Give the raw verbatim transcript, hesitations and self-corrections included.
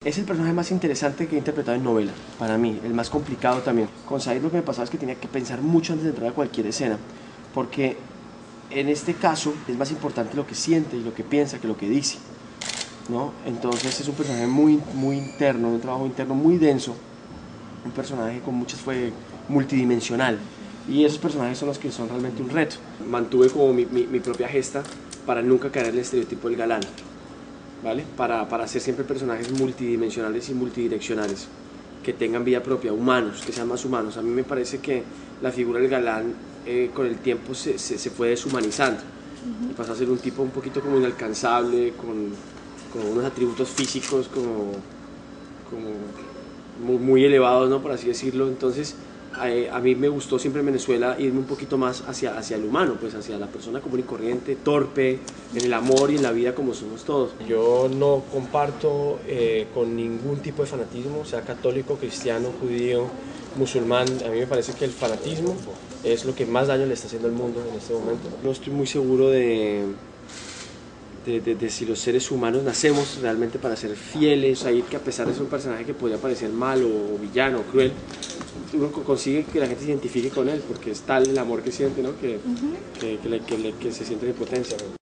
Es el personaje más interesante que he interpretado en novela, para mí, el más complicado también. Con Said lo que me pasaba es que tenía que pensar mucho antes de entrar a cualquier escena, porque en este caso es más importante lo que siente y lo que piensa que lo que dice, ¿no? Entonces es un personaje muy, muy interno, un trabajo interno muy denso, un personaje con muchas, fue multidimensional, y esos personajes son los que son realmente un reto. Mantuve como mi, mi, mi propia gesta para nunca caer en el estereotipo del galán, ¿vale? Para, para hacer siempre personajes multidimensionales y multidireccionales, que tengan vida propia, humanos, que sean más humanos. A mí me parece que la figura del galán eh, con el tiempo se, se, se fue deshumanizando, uh-huh. Y pasó a ser un tipo un poquito como inalcanzable, con, con unos atributos físicos como, como muy, muy elevados, ¿no? Por así decirlo. Entonces a, a mí me gustó siempre en Venezuela irme un poquito más hacia, hacia el humano, pues hacia la persona común y corriente, torpe, en el amor y en la vida como somos todos. Yo no comparto eh, con ningún tipo de fanatismo, sea católico, cristiano, judío, musulmán. A mí me parece que el fanatismo es lo que más daño le está haciendo al mundo en este momento. No estoy muy seguro de, de, de, de si los seres humanos nacemos realmente para ser fieles. Ahí que a pesar de ser un personaje que podría parecer malo o villano o cruel, uno consigue que la gente se identifique con él porque es tal el amor que siente, ¿no? que, uh-huh. que, que, le, que, le, que se siente de potencia, ¿no?